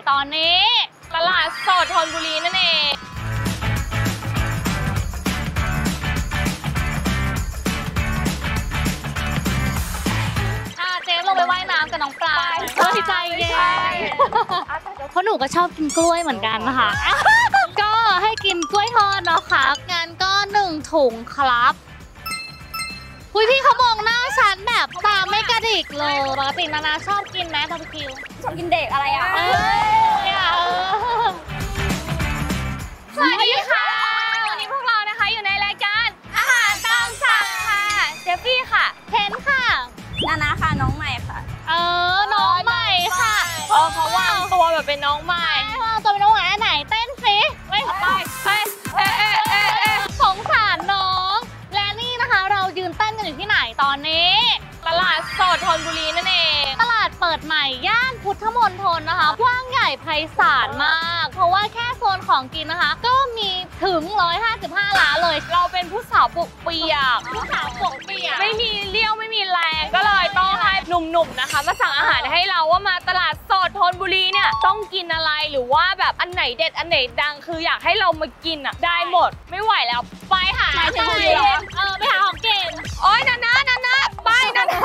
ตอนนี้ตลาดสดธนบุรีนั่นเองเจ๊ลงไปว่ายน้ำกับน้องปลาใจเย็นเพราะหนูก็ชอบกินกล้วยเหมือนกันนะคะก็ให้กินกล้วยทอดนะคะงั้นก็1 ถุงครับคุยพี่เขามองหน้าฉันแบบตาไม่กระดิกเลยปกตินานาชอบกินไหมบาร์บีคิวชอบกินเด็กอะไรอ่ะสวัสดีค่ะวันนี้พวกเรานะคะอยู่ในรายการอาหารตามสั่งค่ะเจฟฟี่ค่ะเทนค่ะนานาค่ะน้องใหม่ค่ะน้องใหม่ค่ะเขาวางตัวแบบเป็นน้องใหม่วางตัวเป็นน้องใหม่ไหนเต้นสิไปสงสารน้องและนี่นะคะเรายืนเต้นกันอยู่ที่ไหนตอนนี้ตลาดสดธนบุรีนั่นเองตลาดเปิดใหม่ย่านพุทธมณฑลนะคะกว้างใหญ่ไพศาลมากเพราะว่าแค่โซนของกินนะคะก็มีถึง155ร้านเลยเราเป็นผู้สาวปกเปียกไม่มีเลี้ยวไม่มีแรงก็เลยต้องให้หนุ่มๆนะคะมาสั่งอาหารให้เราว่ามาตลาดสดธนบุรีเนี่ยต้องกินอะไรหรือว่าแบบอันไหนเด็ดอันไหนดังคืออยากให้เรามากินอ่ะได้หมดไม่ไหวแล้วไปหาไปหาของกินโอ๊ยนานาไปนานา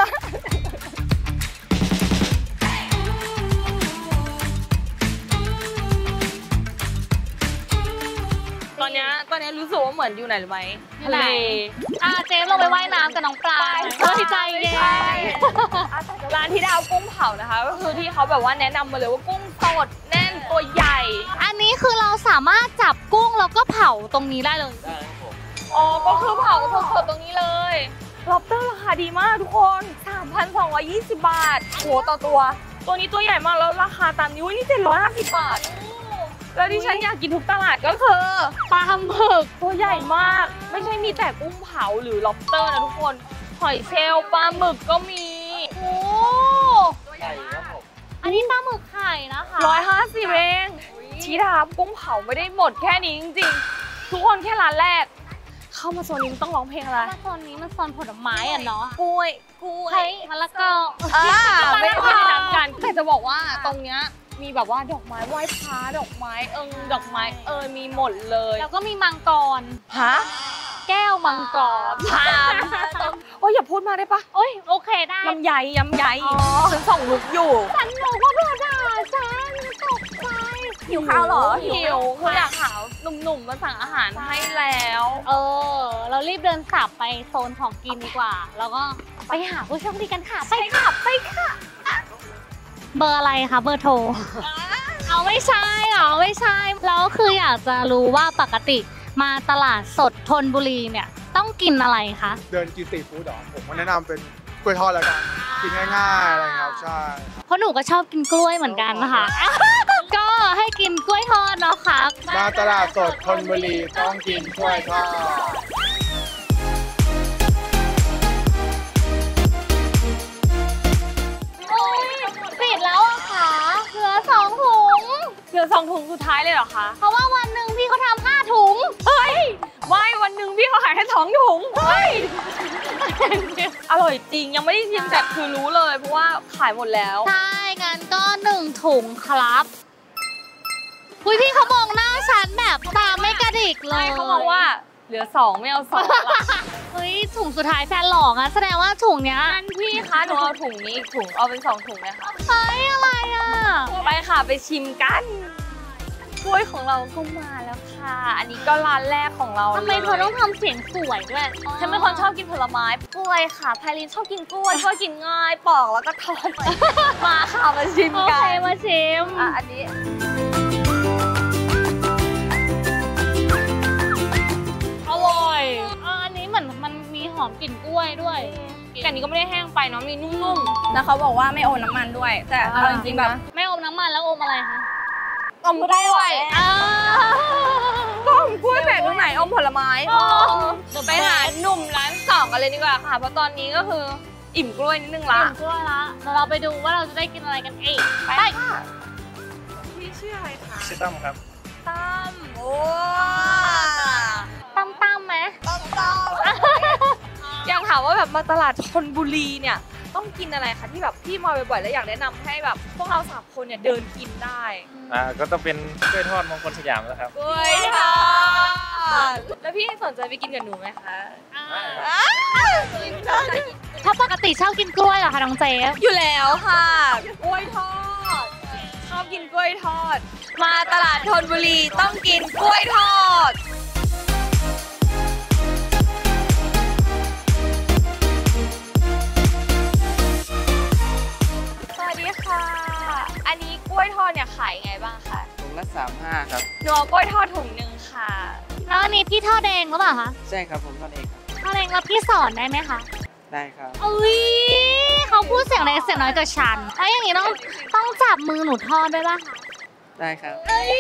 ตอนนี้รู้สึกว่าเหมือนอยู่ไหนหรือไหมทะเลเจ๊ลงไปว่ายน้ำกับน้องปลาใจเย็นร้านที่ดาวกุ้งเผานะคะก็คือที่เขาแบบว่าแนะนำมาเลยว่ากุ้งสดแน่นตัวใหญ่อันนี้คือเราสามารถจับกุ้งแล้วก็เผาตรงนี้ได้เลยก็คือเผาสดๆตรงนี้เลยล็อบสเตอร์ราคาดีมากทุกคน 3,220 บาทโหต่อตัวนี้ตัวใหญ่มากแล้วราคาตามนี้นี่750 บาทแล้วที่ฉันอยากกินทุกตลาดก็คือปลาหมึกตัวใหญ่มากไม่ใช่มีแต่กุ้งเผาหรือล็อบสเตอร์นะทุกคนหอยเชลล์ปลาหมึกก็มีโอ้ตัวใหญ่ครับผมอันนี้ปลาหมึกไข่นะคะ150เองชี้ดาบกุ้งเผาไม่ได้หมดแค่นี้จริงๆทุกคนแค่ร้านแรกเข้ามาโซนนี้ต้องร้องเพลงอะไรโซนนี้มันโซนผลไม้อ่ะเนาะกล้วยมะละกอไม่ได้ทำกันแต่จะบอกว่าตรงเนี้ยมีแบบว่าดอกไม้ไหว้พระดอกไม้ดอกไม้มีหมดเลยแล้วก็มีมังกรแก้วมังกรโอ้ยอย่าพูดมาได้ปะโอ้ยโอเคได้ยำใหญ่ฉันส่องลุกอยู่ฉันหนูก็เพื่อด่าฉันตกใจหิวข้าวหรอหิวคืออยากหาหนุ่มๆมาสั่งอาหารให้แล้วเรารีบเดินสับไปโซนของกินดีกว่าแล้วก็ไปหาผู้โชคดีกันค่ะไปค่ะเบอร์อะไรคะเบอร์โทรไม่ใช่แล้วคืออยากจะรู้ว่าปกติมาตลาดสดธนบุรีเนี่ยต้องกินอะไรคะเดินกินซีฟู้ดหรอผมแนะนำเป็นกล้วยทอดแล้วกันกินง่ายๆอะไรครับใช่เพราะหนูก็ชอบกินกล้วยเหมือนกันนะคะก็ให้กินกล้วยทอดนะคะมาตลาดสดธนบุรีต้องกินกล้วยทอดปิดแล้วอะค่ะเหลือ2 ถุงสุดท้ายเลยเหรอคะเพราะว่าวันหนึ่งพี่เขาทำ5 ถุงเฮ้ยไม่วันหนึ่งพี่เขาขายแค่2 ถุงเฮ้ยอร่อยจริงยังไม่ได้ชิมแต่คือรู้เลยเพราะว่าขายหมดแล้วใช่งั้นก็1 ถุงครับคุยพี่เขามองหน้าฉันแบบตาไม่กระดิกเลยเขาบอกว่าเหลือ2ไม่เอา2ละเฮ้ยถุงสุดท้ายแฟนหลอกอะแสดงว่าถุงเนี้ยงั้นพี่คะหนูเอาถุงนี้ถุงเอาเป็น2 ถุงเลยค่ะเฮ้ยอะไรอะไปค่ะไปชิมกันกล้วยของเราก็มาแล้วค่ะอันนี้ก็ร้านแรกของเราทำไมเธอต้องทำเสียงสวยด้วยฉันเป็นคนชอบกินผลไม้กล้วยค่ะไพลินชอบกินกล้วยกินง่ายปอกแล้วก็ทอดมาค่ะมาชิมกันโอเคมาชิมอันนี้อร่อยอันนี้เหมือนมันมีหอมกลิ่นกล้วยด้วยแต่อันนี้ก็ไม่ได้แห้งไปเนาะมีนุ่มๆแล้วเขาบอกว่าไม่อมน้ำมันด้วยแต่เอาจริงๆแบบไม่อมน้ำมันแล้วอมอะไรคะอมกล้วยก็อมกล้วยแบบตรงไหนอมผลไม้เดี๋ยวไปหาหนุ่มร้าน2กันเลยดีกว่าค่ะเพราะตอนนี้ก็คืออิ่มกล้วยนิดนึงละอิ่มกล้วยละเดี๋ยวเราไปดูว่าเราจะได้กินอะไรกันอีกไปค่ะพี่ชื่ออะไรคะชื่อตั้มครับตั้มโอ้ตั้มไหมตั้มอยากถามว่าแบบมาตลาดธนบุรีเนี่ยต้องกินอะไรคะที่แบบพี่มาบ่อยๆแล้วอยากแนะนำให้แบบพวกเรา3 คนเนี่ยเดินกินได้ก็ต้องเป็นกล้วยทอดมงคลสยามแล้วครับกล้วยทอดแล้วพี่สนใจไปกินกับหนูไหมคะเพราะปกติชอบกินกล้วยเหรอคะน้องเจฟอยู่แล้วค่ะกล้วยทอดชอบกินกล้วยทอด มาตลาดธนบุรีต้องกินกล้วยทอดสวัสดีค่ะ อันนี้กล้วยทอดเนี่ยขายไงบ้างคะถุงละ35 ครับหนูเอากล้วยทอดถุงนึงค่ะแล้วอันนี้พี่ทอดเองหรือเปล่าคะใช่ครับผมทอดเองครับทอดเองแล้วพี่สอนได้ไหมคะได้ครับอุ้ยเขาพูดเสียงเล็กเสียงน้อยกับฉันแล้วอย่างนี้ต้องจับมือหนูทอดด้วยป่ะคะได้ครับเอ้ย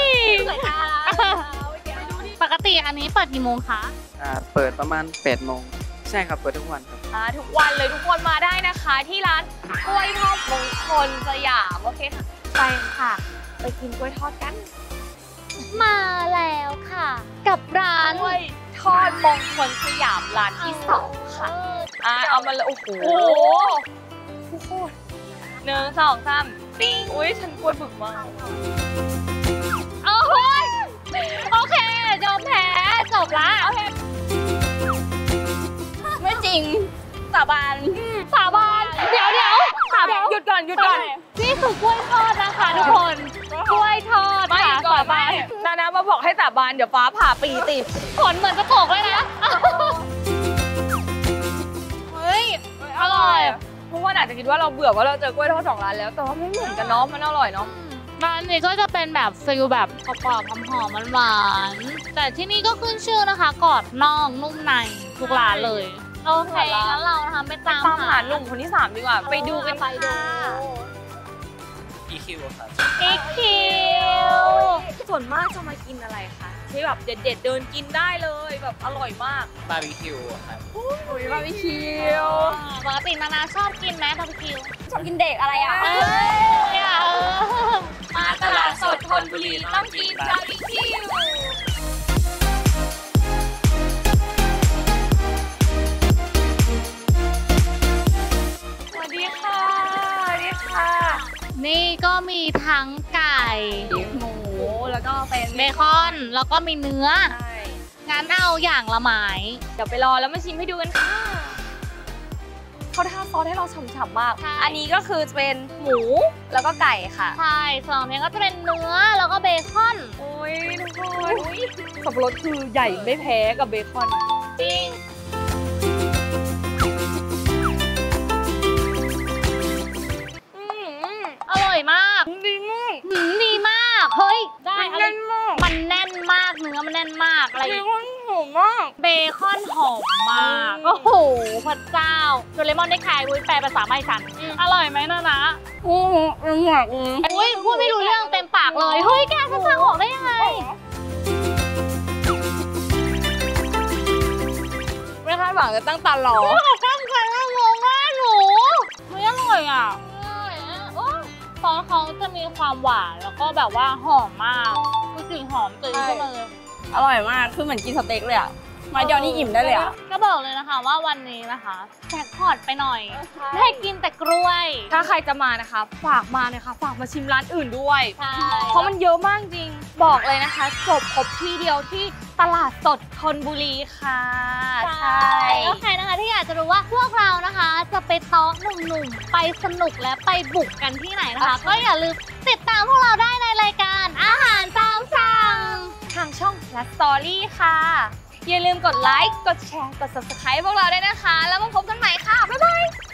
ปกติอันนี้เปิดกี่โมงคะเปิดประมาณ8 โมง ใช่ครับ เปิดทุกวันครับทุกวันเลยทุกคนมาได้นะคะ ที่ร้านกล้วยทอดมงคลสยามโอเคค่ะไปค่ะ ไปกินกล้วยทอดกันมาแล้วค่ะ กับร้านกล้วยทอดมงคลสยามร้านที่2ค่ะเอามาเลยโอ้โหทุกคน1 2 3ปิ้งอุ้ยฉันปวดบึกมากโอ้ยโอเคยอมแพ้จบละไม่จริงสาบานสาบานเดี๋ยวหยุดก่อนนี่คือกล้วยทอดนะคะทุกคนกล้วยทอดไม่ค่ะก่อนสาบานนะมาบอกให้สาบานเดี๋ยวฟ้าผ่าปีติดผลเหมือนจะตกเลยนะเฮ้ยอร่อยเพราะว่าอาจจะคิดว่าเราเบื่อว่าเราเจอกล้วยทอด2 ร้านแล้วแต่ว่าไม่เหมือนกันเนาะมันอร่อยเนาะร้านนี้ก็จะเป็นแบบฟิลแบบกรอบๆหอมๆหวานๆแต่ที่นี่ก็ขึ้นชื่อนะคะกรอบนอกนุ่มในทุกร้านเลยโอเคงั้นเรานะคะไปตามตามหาหนุ่มคนที่3ดีกว่าไปดูกันค่ะ EQ ครับอีกคิวส่วนมากจะมากินอะไรคะที่แบบเด็ดๆเดินกินได้เลยแบบอร่อยมากบาร์บีคิวครับอุ้ยบาร์บีคิวปกตินานาชอบกินไหมบาร์บีคิวชอบกินเด็กอะไรอ่ะมาตลาดสดธนบุรีต้องกินบาร์บีคิวสวัสดีค่ะสวัสดีค่ะนี่ก็มีทั้งไก่หมูแล้วก็เป็นเบคอนแล้วก็มีเนื้อใช่งั้นเอาอย่างละไม้เดี๋ยวไปรอแล้วมาชิมให้ดูกันค่ะเขาทาซอสให้เราฉ่ำๆมาก อันนี้ก็คือจะเป็นหมูแล้วก็ไก่ค่ะใช่ส่วนนี้ก็จะเป็นเนื้อแล้วก็เบคอนโอ้ยทุกคนสับปะรดคือใหญ่ไม่แพ้กับเบคอนจริงอร่อยมากดีมากดีมาก เฮ้ย ได้มันแน่นมากมันแน่นมาก เนื้อมันแน่นมาก อะไรเบคอนหอมมากเบคอนหอมมาก โอ้โห พระเจ้าโดเรมอนได้ขายวุ้ยแปลภาษาไม่ฉัน อร่อยไหมนะนะอู้หูหมวกอุ้ยพูดไม่รู้เรื่องเต็มปากเลย เฮ้ย แกฉันฟังออกได้ยังไงไม่คาดหวังจะตั้งตารอตั้งใจว่างงมากหนูไม่อร่อยอ่ะซอสเขาจะมีความหวานแล้วก็แบบว่าหอมมากคือกลิ่นหอมตื่นขึ้นมาเลยอร่อยมาก คือเหมือนกินสเต็กเลยอ่ะ มาเดียวนี่อิ่มได้เลยอ่ะก็บอกเลยนะคะว่าวันนี้นะคะแจกพอตไปหน่อยได้กินแต่กล้วยถ้าใครจะมานะคะ ฝากมานะคะ ฝากมาชิมร้านอื่นด้วยใช่เพราะมันเยอะมากจริง บอกเลยนะคะ จบครบที่เดียวที่ตลาดสดธนบุรีค่ะใช่แล้วใครนะคะที่อยากจะรู้ว่าพวกเรานะคะ จะไปโต๊ะหนุ่มๆไปสนุกและไปบุกกันที่ไหนนะคะ ก็อย่าลืมติดตามพวกเราได้ในรายการอาหารตามสั่งทางช่อง และสตอรี่ค่ะ อย่าลืมกดไลค์ กดแชร์ กด subscribe พวกเราด้วยนะคะ แล้วมาพบกันใหม่ค่ะ บ๊ายบาย